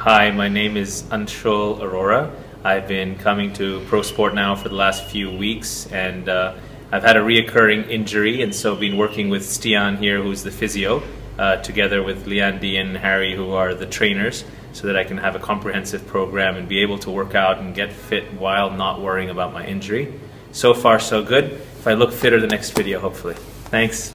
Hi, my name is Anshul Arora. I've been coming to ProSport now for the last few weeks, and I've had a reoccurring injury, and so been working with Stian here, who's the physio, together with Leandy and Harry, who are the trainers, so that I can have a comprehensive program and be able to work out and get fit while not worrying about my injury. So far, so good. If I look fitter the next video, hopefully. Thanks.